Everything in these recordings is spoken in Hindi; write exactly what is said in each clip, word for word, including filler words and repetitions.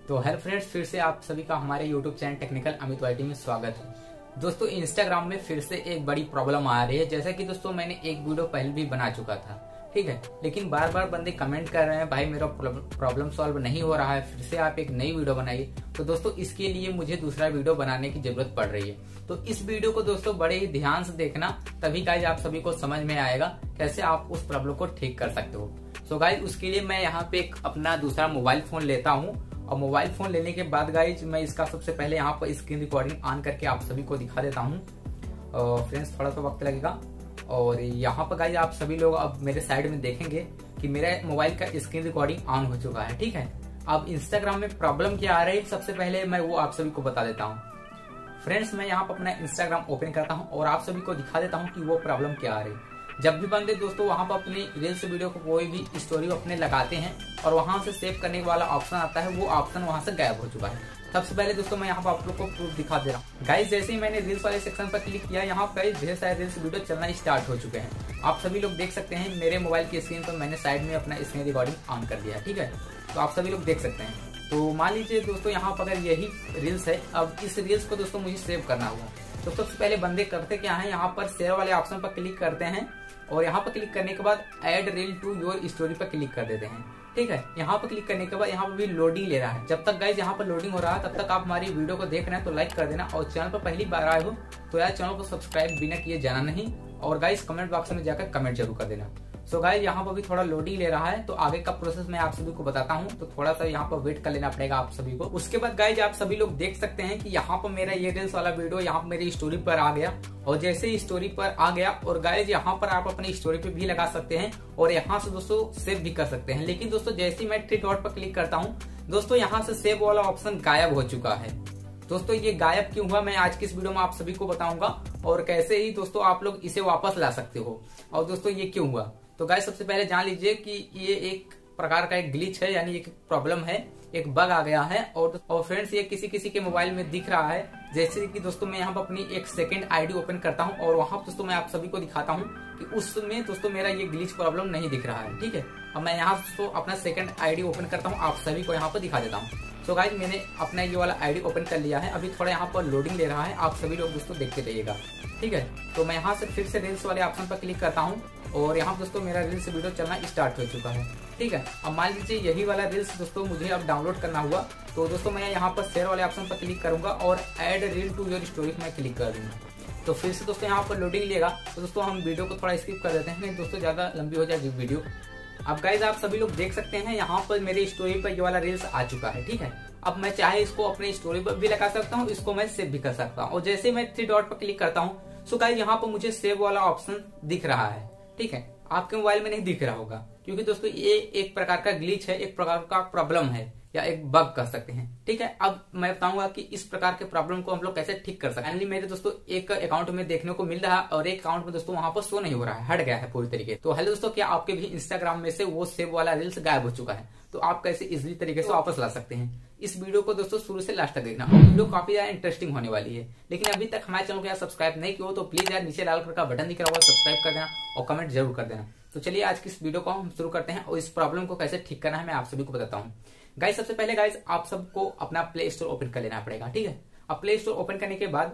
तो हेलो फ्रेंड्स, फिर से आप सभी का हमारे YouTube channel technical Amit YT में स्वागत है। दोस्तों, इंस्टाग्राम में फिर से एक बड़ी प्रॉब्लम आ रही है। जैसा कि दोस्तों मैंने एक वीडियो पहले भी बना चुका था, ठीक है, लेकिन बार बार बंदे कमेंट कर रहे हैं भाई मेरा प्रॉब्लम सॉल्व नहीं हो रहा है, फिर से आप एक नई वीडियो बनाइए। तो दोस्तों इसके लिए मुझे दूसरा वीडियो बनाने की जरूरत पड़ रही है। तो इस वीडियो को दोस्तों बड़े ही ध्यान से देखना, तभी गाइज आप सभी को समझ में आएगा कैसे आप उस प्रॉब्लम को ठीक कर सकते हो। सो गाइज उसके लिए मैं यहाँ पे एक अपना दूसरा मोबाइल फोन लेता हूँ और मोबाइल फोन लेने के बाद गाइज मैं इसका सबसे पहले यहाँ पर स्क्रीन रिकॉर्डिंग ऑन करके आप सभी को दिखा देता हूँ। फ्रेंड्स थोड़ा सा वक्त लगेगा। और यहाँ पर गाइज आप सभी लोग अब मेरे साइड में देखेंगे कि मेरे मोबाइल का स्क्रीन रिकॉर्डिंग ऑन हो चुका है, ठीक है। अब इंस्टाग्राम में प्रॉब्लम क्या आ रही है सबसे पहले मैं वो आप सभी को बता देता हूँ। फ्रेंड्स मैं यहाँ पर अपना इंस्टाग्राम ओपन करता हूँ और आप सभी को दिखा देता हूँ कि वो प्रॉब्लम क्या आ रही है। जब भी बंदे दोस्तों वहां पर अपनी रील्स वीडियो को कोई भी स्टोरी अपने लगाते हैं और वहां से सेव करने वाला ऑप्शन आता है, वो ऑप्शन वहां से गायब हो चुका है। सबसे पहले दोस्तों मैं यहाँ पर आप लोग को प्रूफ दिखा दे रहा हूँ। गाइस जैसे ही मैंने रील्स वाले सेक्शन पर क्लिक किया, यहाँ पर ढेर सारे रील्स वीडियो चलना स्टार्ट हो चुके हैं। आप सभी लोग देख सकते हैं मेरे मोबाइल की स्क्रीन पर मैंने साइड में अपना स्क्रीन रिकॉर्डिंग ऑन कर दिया है, ठीक है। तो आप सभी लोग देख सकते हैं। तो मान लीजिए दोस्तों यहाँ पर अगर यही रील्स है, अब इस रील्स को दोस्तों मुझे सेव करना होगा। तो सबसे पहले बंदे करते क्या है, यहाँ पर शेयर वाले ऑप्शन पर क्लिक करते हैं और यहाँ पर क्लिक करने के बाद add reel to your story पर क्लिक कर देते हैं, ठीक है। यहाँ पर क्लिक करने के बाद यहाँ पर भी लोडिंग ले रहा है। जब तक गाइज यहाँ पर लोडिंग हो रहा है तब तक आप हमारी वीडियो को देख रहे हैं तो लाइक कर देना, और चैनल पर पहली बार आए हो तो यार चैनल को सब्सक्राइब बिना किए जाना नहीं, और गाइज कमेंट बॉक्स में जाकर कमेंट जरूर कर देना। सो so गाइज यहाँ पर भी थोड़ा लोडिंग ले रहा है, तो आगे का प्रोसेस मैं आप सभी को बताता हूँ। तो थोड़ा सा यहाँ पर वेट कर लेना पड़ेगा आप सभी को। उसके बाद गाइज आप सभी लोग देख सकते हैं कि यहाँ पर मेरा ये रील्स वाला वीडियो यहाँ पर मेरी स्टोरी पर आ गया, और जैसे ही स्टोरी पर आ गया, और गाइज यहाँ पर आप अपनी स्टोरी पे भी लगा सकते हैं और यहाँ से दोस्तों सेव भी कर सकते हैं। लेकिन दोस्तों जैसे ही मैं थ्री डॉट पर क्लिक करता हूँ दोस्तों यहाँ से सेव वाला ऑप्शन गायब हो चुका है। दोस्तों ये गायब क्यों हुआ मैं आज की इस वीडियो में आप सभी को बताऊंगा, और कैसे ही दोस्तों आप लोग इसे वापस ला सकते हो, और दोस्तों ये क्यों हुआ। तो गाइस सबसे पहले जान लीजिए कि ये एक प्रकार का एक ग्लिच है, यानी एक प्रॉब्लम है, एक बग आ गया है। और और फ्रेंड्स ये किसी किसी के मोबाइल में दिख रहा है। जैसे कि दोस्तों मैं यहाँ पर अपनी एक सेकंड आईडी ओपन करता हूँ और वहां दोस्तों मैं आप सभी को दिखाता हूँ कि उसमें दोस्तों मेरा ये ग्लिच प्रॉब्लम नहीं दिख रहा है, ठीक है। अब मैं यहाँ दोस्तों अपना सेकंड आईडी ओपन करता हूँ, आप सभी को यहाँ पर दिखा देता हूँ। सो गाइस मैंने अपना ये वाला आईडी ओपन कर लिया है। अभी थोड़ा यहाँ पर लोडिंग ले रहा है, आप सभी लोग दोस्तों देखते रहिएगा, ठीक है। तो मैं यहाँ से फिर से रील्स वाले ऑप्शन पर क्लिक करता हूँ और यहाँ दोस्तों मेरा रील्स वीडियो चलना स्टार्ट हो चुका है, ठीक है। अब मान लीजिए यही वाला रील्स दोस्तों मुझे अब डाउनलोड करना हुआ, तो दोस्तों मैं यहाँ पर शेयर वाले ऑप्शन पर क्लिक करूंगा और add reel to your story में क्लिक कर दूंगा। तो फिर से दोस्तों यहाँ पर लोडिंग लेगा, तो दोस्तों हम वीडियो को थोड़ा स्किप कर देते हैं, नहीं दोस्तों ज्यादा लंबी हो जाएगी वीडियो। अब गाइज आप सभी लोग देख सकते हैं यहाँ पर मेरी स्टोरी पर ये वाला रील्स आ चुका है, ठीक है। अब मैं चाहे इसको अपने स्टोरी पर भी लगा सकता हूँ, इसको मैं सेव भी कर सकता हूँ। और जैसे मैं थ्री डॉट पर क्लिक करता हूँ सो गाइज यहाँ पर मुझे सेव वाला ऑप्शन दिख रहा है, ठीक है। आपके मोबाइल में नहीं दिख रहा होगा, क्योंकि दोस्तों ये एक प्रकार का ग्लिच है, एक प्रकार का प्रॉब्लम है, या एक बग कर सकते हैं, ठीक है। अब मैं बताऊंगा कि इस प्रकार के प्रॉब्लम को हम लोग कैसे ठीक कर सकते हैं। मेरे दोस्तों एक अकाउंट में देखने को मिल रहा है और एक अकाउंट में दोस्तों वहां पर शो नहीं हो रहा है, हट गया है पूरी तरीके। तो हेलो दोस्तों, क्या आपके भी इंस्टाग्राम में से वो सेव वाला रील्स गायब हो चुका है? तो आप कैसे इजिली तरीके से वापस ला सकते हैं। इस वीडियो को दोस्तों शुरू से लास्ट तक देखना, और वीडियो काफी ज्यादा इंटरेस्टिंग होने वाली है। लेकिन अभी तक हमारे चैनल को यार सब्सक्राइब नहीं किया हो तो प्लीज यार नीचे लाल कलर का बटन दिख रहा होगा, सब्सक्राइब कर देना और कमेंट जरूर कर देना। तो चलिए आज की इस वीडियो को हम शुरू करते हैं और इस प्रॉब्लम को कैसे ठीक करना है मैं आप सभी को बताता हूँ। गाइस सबसे पहले गाइस आप सबको अपना प्ले स्टोर ओपन कर लेना पड़ेगा, ठीक है। अब प्ले स्टोर ओपन करने के बाद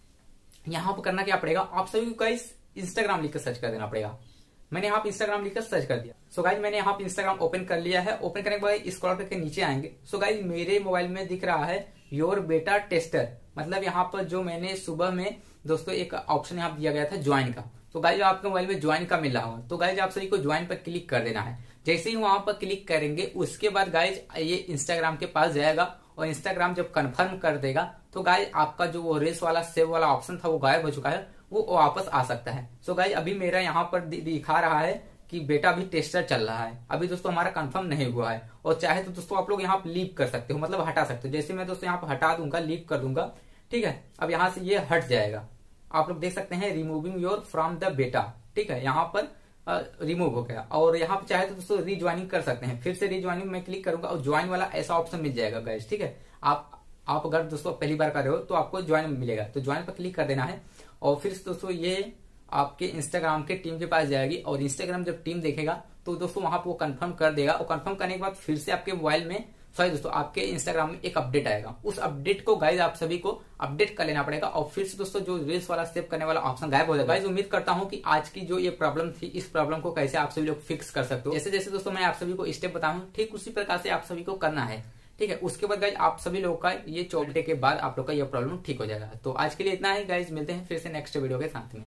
यहाँ पर करना क्या पड़ेगा, आप सभी को गाइस इंस्टाग्राम लिखकर सर्च कर देना पड़ेगा। मैंने यहाँ पे इंस्टाग्राम लिखकर सर्च कर दिया। सो गाइज मैंने यहाँ पे इंस्टाग्राम ओपन कर लिया है। ओपन करने के बाद स्क्रॉल करके नीचे आएंगे। सो गाइज मेरे मोबाइल में दिख रहा है योर बेटा टेस्टर, मतलब यहाँ पर जो मैंने सुबह में दोस्तों एक ऑप्शन यहाँ दिया गया था ज्वाइन का। तो गाइज आपके मोबाइल में ज्वाइन का मिल रहा होगा, तो गाइज आप सभी को ज्वाइन पर क्लिक कर देना है। जैसे ही वहां पर क्लिक करेंगे उसके बाद गाइज ये इंस्टाग्राम के पास जाएगा, और इंस्टाग्राम जब कंफर्म कर देगा तो गाइज आपका जो वो रील्स वाला सेव वाला ऑप्शन था वो गायब हो चुका है, वो वापस आ सकता है। सो गाइज अभी मेरा यहाँ पर दिखा रहा है कि बेटा भी टेस्टर चल रहा है, अभी दोस्तों हमारा कंफर्म नहीं हुआ है। और चाहे तो दोस्तों आप लोग यहाँ पर लीव कर सकते हो, मतलब हटा सकते हो। जैसे मैं दोस्तों यहाँ पर हटा दूंगा, लीव कर दूंगा, ठीक है। अब यहाँ से ये हट जाएगा, आप लोग देख सकते हैं रिमूविंग योर फ्रॉम द बेटा, ठीक है। यहाँ पर रिमूव हो गया, और यहाँ पे चाहे तो दोस्तों रीज्वाइनिंग कर सकते हैं। फिर से रीज्वाइनिंग में क्लिक करूंगा और ज्वाइन वाला ऐसा ऑप्शन मिल जाएगा गाइस, ठीक है। आप आप अगर दोस्तों पहली बार कर रहे हो तो आपको ज्वाइन मिलेगा, तो ज्वाइन पर क्लिक कर देना है। और फिर दोस्तों ये आपके इंस्टाग्राम के टीम के पास जाएगी, और इंस्टाग्राम जब टीम देखेगा तो दोस्तों वहां पर वो कंफर्म कर देगा, और कंफर्म करने के बाद फिर से आपके मोबाइल में सॉरी दोस्तों, आपके इंस्टाग्राम में एक अपडेट आएगा। उस अपडेट को गाइज आप सभी को अपडेट कर लेना पड़ेगा और फिर से दोस्तों जो रील्स वाला सेव करने वाला ऑप्शन गायब हो जाएगा। गाइज उम्मीद करता हूं कि आज की जो ये प्रॉब्लम थी, इस प्रॉब्लम को कैसे आप सभी लोग फिक्स कर सकते हो। जैसे जैसे दोस्तों मैं आप सभी को स्टेप बताऊं, ठीक उसी प्रकार से आप सभी को करना है, ठीक है। उसके बाद गाइज आप सभी लोग का ये चौबीस के बाद आप लोग का ये प्रॉब्लम ठीक हो जाएगा। तो आज के लिए इतना ही गाइज, मिलते हैं फिर से नेक्स्ट वीडियो के साथ में।